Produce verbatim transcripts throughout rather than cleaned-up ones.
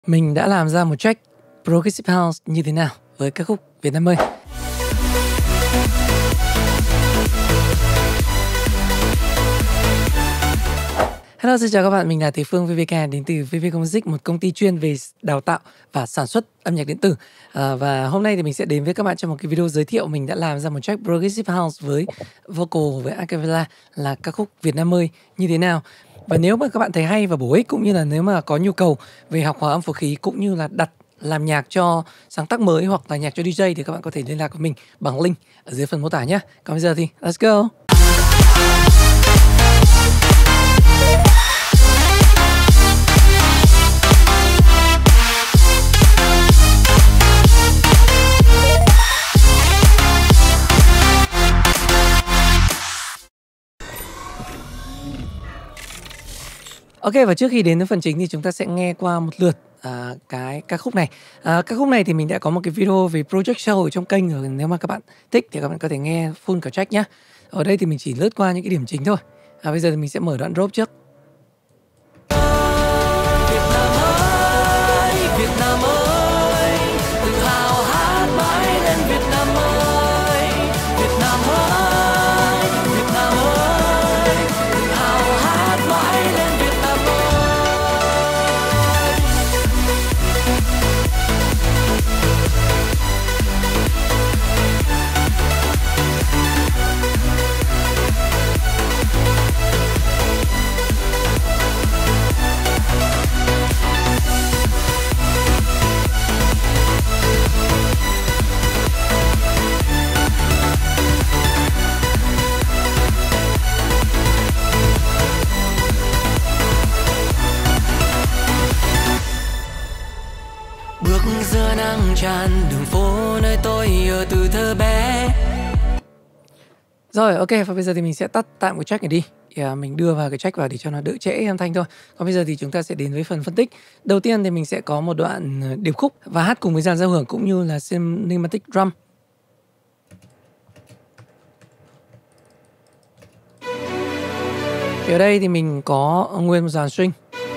Mình đã làm ra một track Progressive House như thế nào với ca khúc Việt Nam ơi. Hello, xin chào các bạn, mình là Thế Phương vê vê ca đến từ vê vê Music, một công ty chuyên về đào tạo và sản xuất âm nhạc điện tử. À, và hôm nay thì mình sẽ đến với các bạn trong một cái video giới thiệu mình đã làm ra một track Progressive House với vocal, với acapella là ca khúc Việt Nam ơi như thế nào. Và nếu mà các bạn thấy hay và bổ ích, cũng như là nếu mà có nhu cầu về học hòa âm phối khí cũng như là đặt làm nhạc cho sáng tác mới hoặc là nhạc cho đi jay thì các bạn có thể liên lạc với mình bằng link ở dưới phần mô tả nhé. Còn bây giờ thì let's go. Ok, và trước khi đến với phần chính thì chúng ta sẽ nghe qua một lượt à, cái ca khúc này. À, ca khúc này thì mình đã có một cái video về Project Show ở trong kênh rồi. Nếu mà các bạn thích thì các bạn có thể nghe full cả track nhé. Ở đây thì mình chỉ lướt qua những cái điểm chính thôi. À, bây giờ thì mình sẽ mở đoạn drop trước. Việt Nam ơi, Việt Nam ơi, tự hào hát mãi lên Việt Nam ơi, Việt Nam ơi, Việt Nam ơi, tự hào hát mãi lên Việt Nam ơi. Bước giữa nắng tràn đường phố nơi tôi ở từ thơ bé. Rồi, ok, và bây giờ thì mình sẽ tắt tạm cái track này đi. Yeah, mình đưa vào cái track vào để cho nó đỡ trễ âm thanh thôi. Còn bây giờ thì chúng ta sẽ đến với phần phân tích. Đầu tiên thì mình sẽ có một đoạn điệp khúc và hát cùng với dàn giao hưởng cũng như là cinematic drum. Thì ở đây thì mình có nguyên một dàn string,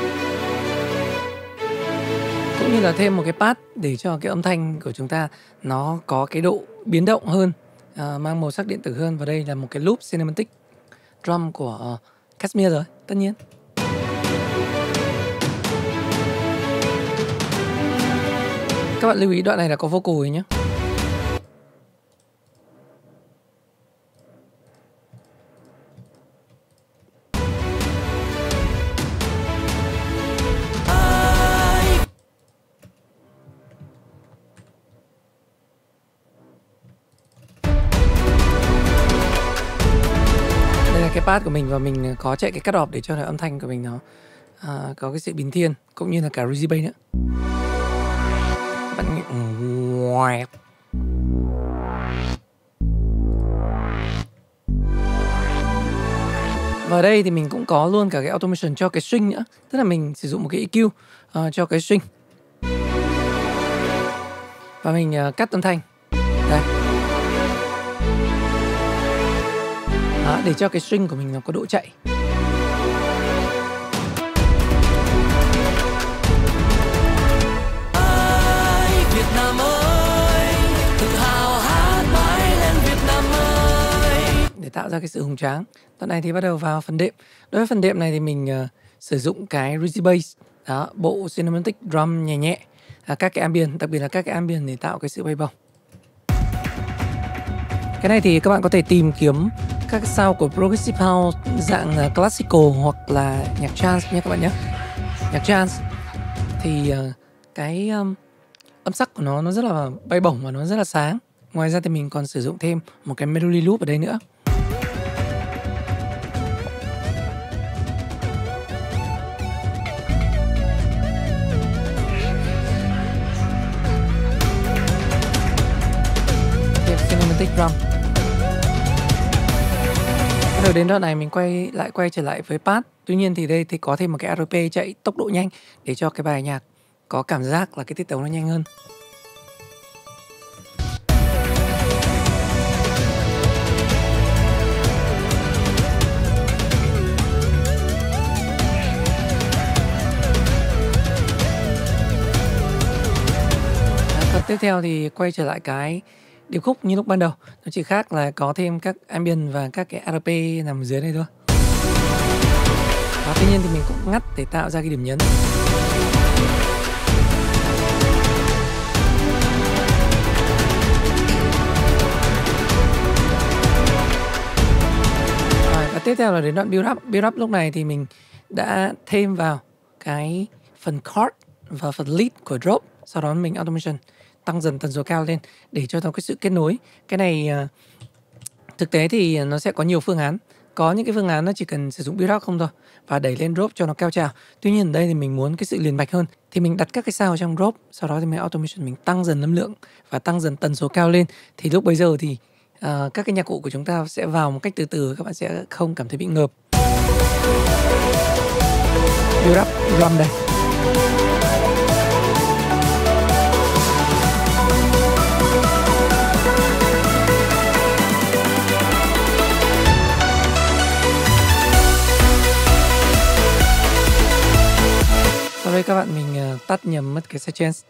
cũng như là thêm một cái pad để cho cái âm thanh của chúng ta nó có cái độ biến động hơn, à, mang màu sắc điện tử hơn. Và đây là một cái loop cinematic drum của uh, Kashmir rồi, tất nhiên. Các bạn lưu ý đoạn này là có vocal rồi nhé. Cái pad của mình và mình có chạy cái cắt off để cho âm thanh của mình nó à, có cái sự bình thiên cũng như là cả Rizzy Bay nữa. Bạn nghe ngoài. Và ở đây thì mình cũng có luôn cả cái automation cho cái string nữa, tức là mình sử dụng một cái e quy uh, cho cái string và mình uh, cắt âm thanh đây. Đó, để cho cái string của mình nó có độ chạy. Ơi, Việt Nam ơi, tự hào hát mãi lên Việt Nam ơi. Để tạo ra cái sự hùng tráng. Đoạn này thì bắt đầu vào phần đệm. Đối với phần đệm này thì mình uh, sử dụng cái Rizzy Bass, đó, bộ cinematic drum nhẹ nhẹ, à, các cái ambient, đặc biệt là các cái ambient để tạo cái sự bay bổng. Cái này thì các bạn có thể tìm kiếm các sound của Progressive House dạng classical hoặc là nhạc trance nha các bạn nhé. Nhạc trance thì uh, cái um, âm sắc của nó nó rất là bay bổng và nó rất là sáng. Ngoài ra thì mình còn sử dụng thêm một cái melody loop ở đây nữa. Thêm cinematic drum. Rồi đến đoạn này mình quay lại quay trở lại với pad. Tuy nhiên thì đây thì có thêm một cái rờ pê chạy tốc độ nhanh để cho cái bài nhạc có cảm giác là cái tiết tấu nó nhanh hơn. tiếp theo thì quay trở lại cái điệp khúc như lúc ban đầu. Nó chỉ khác là có thêm các ambient và các cái a rờ pê nằm ở dưới này thôi. Và tuy nhiên thì mình cũng ngắt để tạo ra cái điểm nhấn. Rồi, và tiếp theo là đến đoạn build up. Build up lúc này thì mình đã thêm vào cái phần chord và phần lead của drop. Sau đó mình automation tăng dần tần số cao lên để cho nó cái sự kết nối. Cái này uh, thực tế thì nó sẽ có nhiều phương án. Có những cái phương án nó chỉ cần sử dụng build up không thôi và đẩy lên drop cho nó cao trào. Tuy nhiên ở đây thì mình muốn cái sự liền mạch hơn thì mình đặt các cái sound trong drop, sau đó thì mình automation mình tăng dần âm lượng và tăng dần tần số cao lên. Thì lúc bây giờ thì uh, các cái nhạc cụ của chúng ta sẽ vào một cách từ từ, các bạn sẽ không cảm thấy bị ngợp. Build up drum đây. Sau đây các bạn mình uh, tắt nhầm mất cái sequence.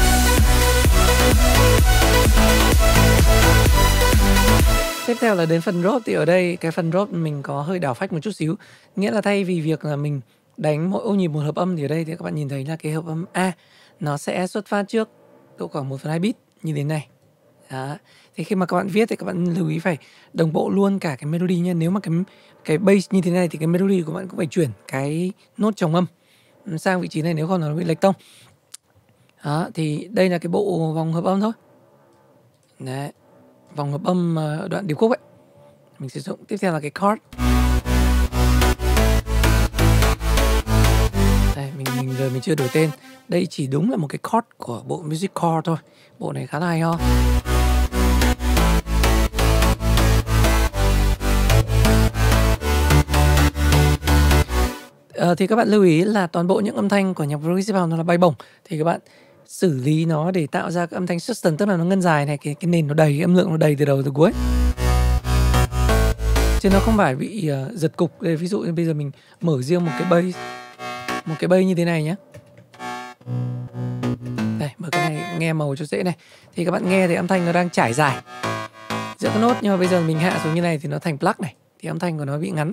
Tiếp theo là đến phần drop, thì ở đây cái phần drop mình có hơi đảo phách một chút xíu. Nghĩa là thay vì việc là mình đánh mỗi ô nhịp một hợp âm thì ở đây thì các bạn nhìn thấy là cái hợp âm A nó sẽ xuất phát trước độ khoảng một phần hai bit như thế này. Đó. Thì khi mà các bạn viết thì các bạn lưu ý phải đồng bộ luôn cả cái melody nha. Nếu mà cái cái bass như thế này thì cái melody của bạn cũng phải chuyển cái nốt trồng âm sang vị trí này, nếu không nó bị lệch tông. Đó, thì đây là cái bộ vòng hợp âm thôi. Đấy, vòng hợp âm ở đoạn điệp khúc ấy. Mình sử dụng tiếp theo là cái chord. Đây, mình mình giờ mình chưa đổi tên. Đây chỉ đúng là một cái chord của bộ Music Core thôi. Bộ này khá là hay ho. À, thì các bạn lưu ý là toàn bộ những âm thanh của nhạc Progressive House nó là bay bổng, thì các bạn xử lý nó để tạo ra cái âm thanh sustain, tức là nó ngân dài này, cái cái nền nó đầy, cái âm lượng nó đầy từ đầu tới cuối, chứ nó không phải bị uh, giật cục. Đây, ví dụ như bây giờ mình mở riêng một cái bass, một cái bass như thế này nhé. Đây, mở cái này nghe màu cho dễ này, thì các bạn nghe thì âm thanh nó đang trải dài giữa các nốt, nhưng mà bây giờ mình hạ xuống như này thì nó thành plug này, thì âm thanh của nó bị ngắn.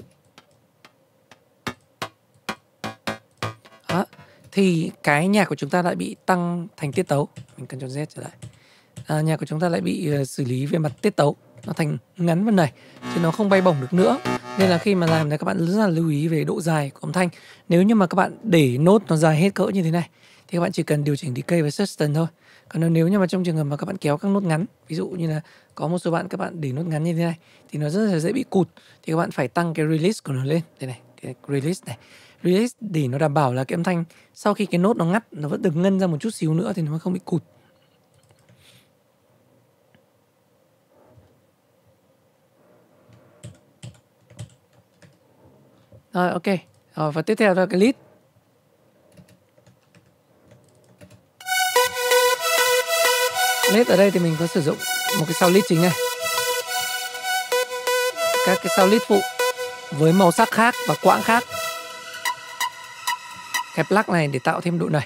Đó. Thì cái nhạc của chúng ta lại bị tăng thành tiết tấu. Mình cần cho Z trở lại. À, nhạc của chúng ta lại bị uh, xử lý về mặt tiết tấu, nó thành ngắn vân này, chứ nó không bay bổng được nữa. Nên là khi mà làm thì các bạn rất là lưu ý về độ dài của âm thanh. Nếu như mà các bạn để nốt nó dài hết cỡ như thế này thì các bạn chỉ cần điều chỉnh decay và sustain thôi. Còn nếu như mà trong trường hợp mà các bạn kéo các nốt ngắn, ví dụ như là có một số bạn các bạn để nốt ngắn như thế này thì nó rất là dễ bị cụt, thì các bạn phải tăng cái release của nó lên. Đây này, cái release này. Release để nó đảm bảo là cái âm thanh sau khi cái nốt nó ngắt nó vẫn được ngân ra một chút xíu nữa thì nó không bị cụt. Rồi, ok. Rồi, và tiếp theo là cái lead. Lead ở đây thì mình có sử dụng một cái sound lead chính này, các cái sound lead phụ với màu sắc khác và quãng khác. Cái plug này để tạo thêm độ nảy.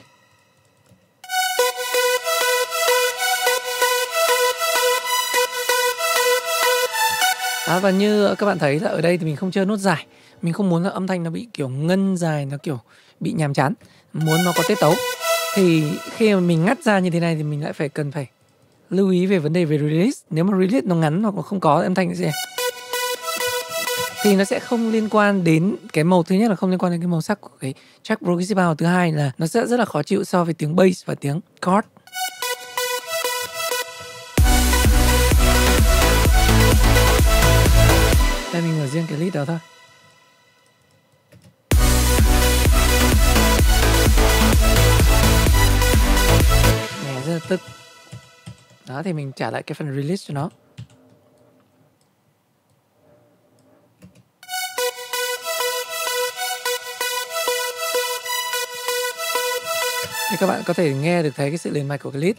Đó, và như các bạn thấy là ở đây thì mình không chơi nốt dài. Mình không muốn là âm thanh nó bị kiểu ngân dài, nó kiểu bị nhàm chán, muốn nó có tiết tấu. Thì khi mà mình ngắt ra như thế này thì mình lại phải cần phải lưu ý về vấn đề về release. Nếu mà release nó ngắn hoặc là không có âm thanh gì thì nó sẽ không liên quan đến cái màu, thứ nhất là không liên quan đến cái màu sắc của cái track Progressive House, thứ hai là nó sẽ rất là khó chịu so với tiếng bass và tiếng chord. Đây, mình mở riêng cái lead đó thôi. Nghe rất là tức. Đó, thì mình trả lại cái phần release cho nó. Thì các bạn có thể nghe được thấy cái sự liền mạch của cái lead.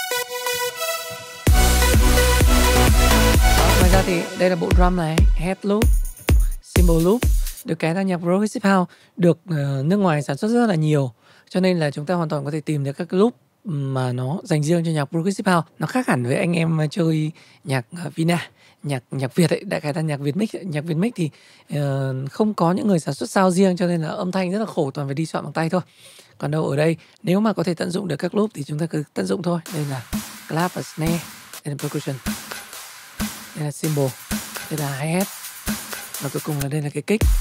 Đó, ngoài ra thì đây là bộ drum này, head loop, cymbal loop. Được cái là nhạc Progressive House được uh, nước ngoài sản xuất rất là nhiều, cho nên là chúng ta hoàn toàn có thể tìm được các cái loop mà nó dành riêng cho nhạc Progressive House. Nó khác hẳn với anh em chơi nhạc uh, Vina, nhạc nhạc Việt ấy, đại khái là nhạc Việt mix. Nhạc Việt mix thì uh, không có những người sản xuất sound riêng, cho nên là âm thanh rất là khổ, toàn phải đi soạn bằng tay thôi. Còn đâu ở đây nếu mà có thể tận dụng được các loop thì chúng ta cứ tận dụng thôi. Đây là clap và snare, đây là percussion, đây là cymbal, đây là hi-hat, và cuối cùng là đây là cái kick.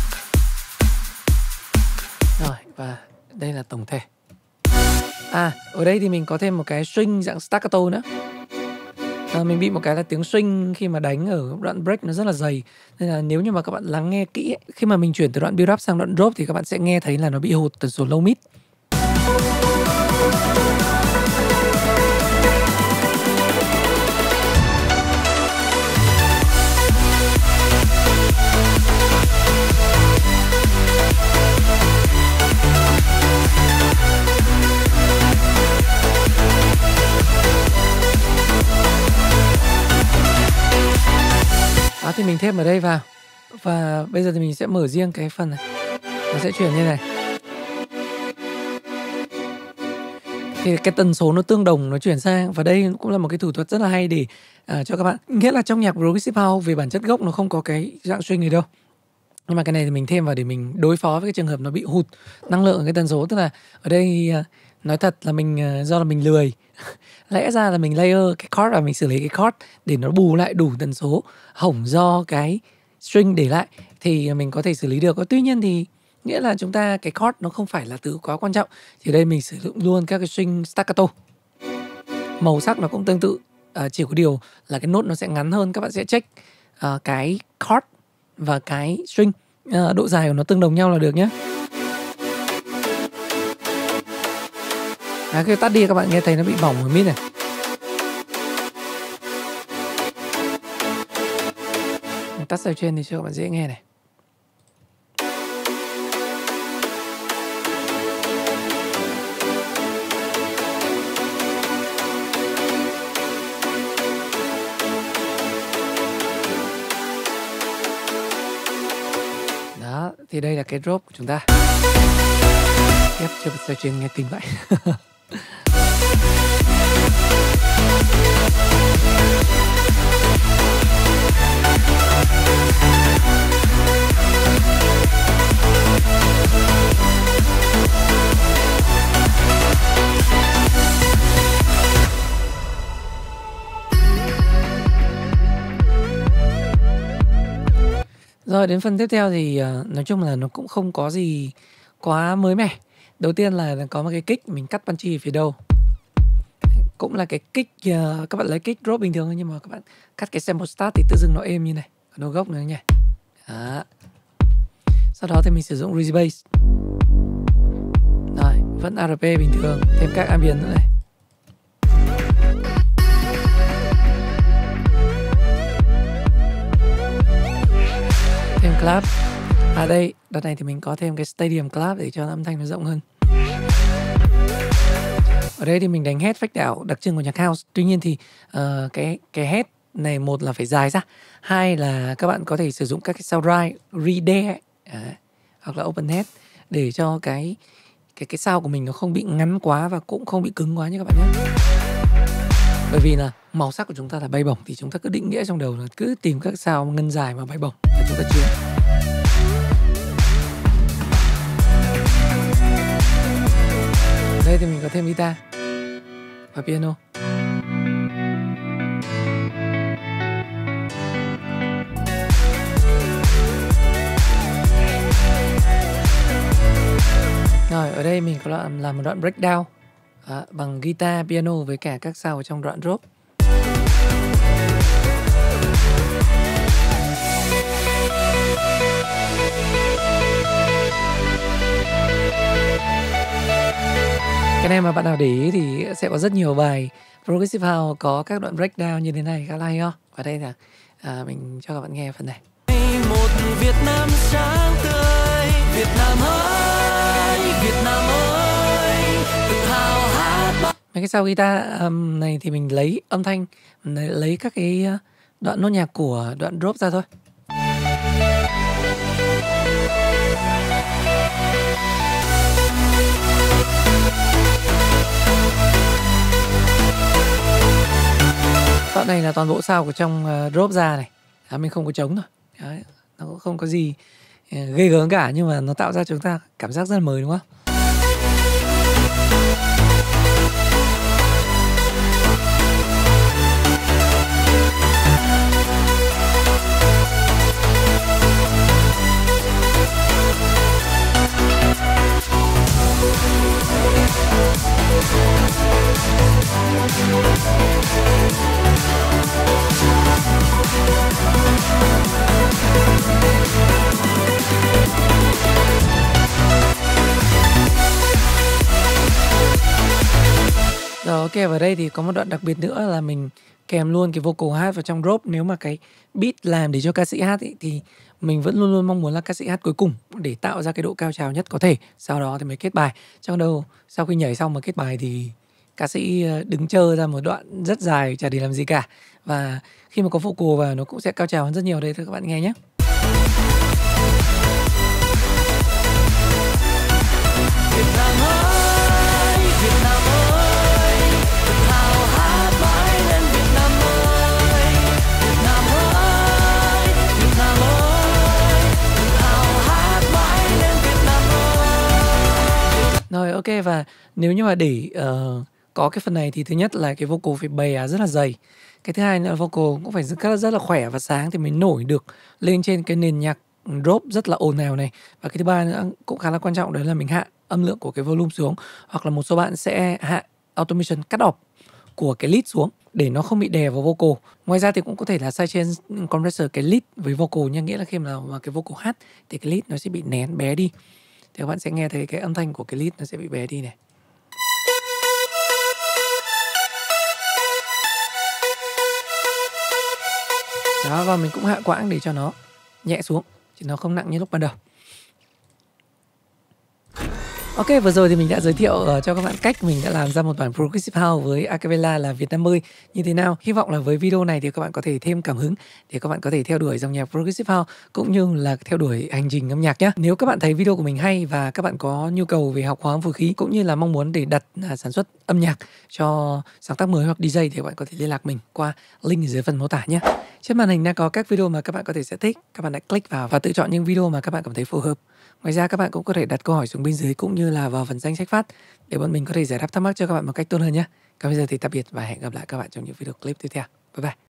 Rồi, và đây là tổng thể. À, ở đây thì mình có thêm một cái string dạng staccato nữa. À, mình bị một cái là tiếng string khi mà đánh ở đoạn break nó rất là dày. Nên là nếu như mà các bạn lắng nghe kỹ ấy, khi mà mình chuyển từ đoạn build up sang đoạn drop thì các bạn sẽ nghe thấy là nó bị hụt tần số low mid. Đó, thì mình thêm ở đây vào. Và bây giờ thì mình sẽ mở riêng cái phần này. Nó sẽ chuyển như này. Thì cái tần số nó tương đồng, nó chuyển sang. Và đây cũng là một cái thủ thuật rất là hay để uh, cho các bạn. Nghĩa là trong nhạc Progressive House về bản chất gốc nó không có cái dạng string này đâu. Nhưng mà cái này thì mình thêm vào để mình đối phó với cái trường hợp nó bị hụt năng lượng ở cái tần số. Tức là ở đây uh, nói thật là mình uh, do là mình lười. Lẽ ra là mình layer cái chord và mình xử lý cái chord để nó bù lại đủ tần số hổng do cái string để lại thì mình có thể xử lý được. Tuy nhiên thì nghĩa là chúng ta cái chord nó không phải là thứ quá quan trọng. Thì đây mình sử dụng luôn các cái string staccato. Màu sắc nó cũng tương tự, à, chỉ có điều là cái nốt nó sẽ ngắn hơn. Các bạn sẽ check uh, cái chord và cái string, uh, độ dài của nó tương đồng nhau là được nhé. À, khi tắt đi các bạn nghe thấy nó bị bỏng ở mid này. Mình tắt sao trên thì cho các bạn dễ nghe này. Đó, thì đây là cái drop của chúng ta. Ghép cho sao trên nghe kinh vậy. Rồi đến phần tiếp theo thì uh, nói chung là nó cũng không có gì quá mới mẻ. Đầu tiên là có một cái kick, mình cắt punchy ở phía đầu. Cũng là cái kick, uh, các bạn lấy kick drop bình thường thôi, nhưng mà các bạn cắt cái sample start thì tự dưng nó êm như này. Còn đầu gốc nữa nha. Đó. Sau đó thì mình sử dụng Reezy Bass. Rồi, vẫn rờ pê bình thường, thêm các ambient nữa này. Thêm clap. À đây, đợt này thì mình có thêm cái stadium clap để cho âm thanh nó rộng hơn. Ở đây thì mình đánh head phách đảo đặc trưng của nhạc house. Tuy nhiên thì uh, cái cái head này, một là phải dài ra, hai là các bạn có thể sử dụng các cái sound right, redare à, hoặc là open head để cho cái cái cái sound của mình nó không bị ngắn quá và cũng không bị cứng quá nha các bạn nhé. Bởi vì là màu sắc của chúng ta là bay bổng thì chúng ta cứ định nghĩa trong đầu là cứ tìm các sound ngân dài mà bay bổng là chúng ta chiến. Đây thì mình có thêm guitar và piano. Rồi ở đây mình có làm, làm một đoạn breakdown à, bằng guitar, piano với cả các sound ở trong đoạn drop. Cái này mà bạn nào để ý thì sẽ có rất nhiều bài Progressive House có các đoạn breakdown như thế này khá là hay ho. Và đây là à, mình cho các bạn nghe phần này. Một Việt Nam sáng tươi, Việt Nam ơi, Việt Nam ơi, tự hào hát. Mấy cái sau guitar um, này thì mình lấy âm thanh, lấy các cái đoạn nốt nhạc của đoạn drop ra thôi. này là toàn bộ sound của trong uh, drop ra này. Đó, mình không có trống rồi. Đấy, nó cũng không có gì uh, ghê gớm cả, nhưng mà nó tạo ra cho chúng ta cảm giác rất là mới, đúng không? Rồi, ok, vào đây thì có một đoạn đặc biệt nữa là mình kèm luôn cái vocal hát vào trong drop. Nếu mà cái beat làm để cho ca sĩ hát ý, thì mình vẫn luôn luôn mong muốn là ca sĩ hát cuối cùng để tạo ra cái độ cao trào nhất có thể. Sau đó thì mới kết bài. Trong đâu sau khi nhảy xong mà kết bài thì ca sĩ đứng chờ ra một đoạn rất dài chả để làm gì cả. Và khi mà có vocal vào nó cũng sẽ cao trào hơn rất nhiều. Đây thưa các bạn nghe nhé. Việt Nam ơi, Việt Nam ơi, tự hào hát mãi lên Việt Nam ơi. Việt Nam ơi, Việt Nam ơi, tự hào hát mãi lên Việt Nam ơi. Rồi, ok, và nếu như mà để uh, có cái phần này thì thứ nhất là cái vocal phải bày rất là dày. Cái thứ hai nữa là vocal cũng phải rất, rất là khỏe và sáng thì mới nổi được lên trên cái nền nhạc drop rất là ồn ào này. Và cái thứ ba nữa cũng khá là quan trọng, đấy là mình hạ âm lượng của cái volume xuống, hoặc là một số bạn sẽ hạ automation cut off của cái lead xuống để nó không bị đè vào vocal. Ngoài ra thì cũng có thể là sidechain compressor cái lead với vocal nha, nghĩa là khi mà cái vocal hát thì cái lead nó sẽ bị nén bé đi. Thì các bạn sẽ nghe thấy cái âm thanh của cái lead nó sẽ bị bé đi này. Đó, và mình cũng hạ quãng để cho nó nhẹ xuống, chứ nó không nặng như lúc ban đầu. Ok, vừa rồi thì mình đã giới thiệu uh, cho các bạn cách mình đã làm ra một bản Progressive House với acapella là Việt Nam ơi như thế nào. Hy vọng là với video này thì các bạn có thể thêm cảm hứng để các bạn có thể theo đuổi dòng nhạc Progressive House cũng như là theo đuổi hành trình âm nhạc nhé. Nếu các bạn thấy video của mình hay và các bạn có nhu cầu về học hóa âm phối khí cũng như là mong muốn để đặt uh, sản xuất âm nhạc cho sáng tác mới hoặc đi jay thì các bạn có thể liên lạc mình qua link ở dưới phần mô tả nhé. Trên màn hình đang có các video mà các bạn có thể sẽ thích. Các bạn đã click vào và tự chọn những video mà các bạn cảm thấy phù hợp. Ngoài ra các bạn cũng có thể đặt câu hỏi xuống bên dưới cũng như là vào phần danh sách phát để bọn mình có thể giải đáp thắc mắc cho các bạn một cách tốt hơn nhé. Còn bây giờ thì tạm biệt và hẹn gặp lại các bạn trong những video clip tiếp theo. Bye bye.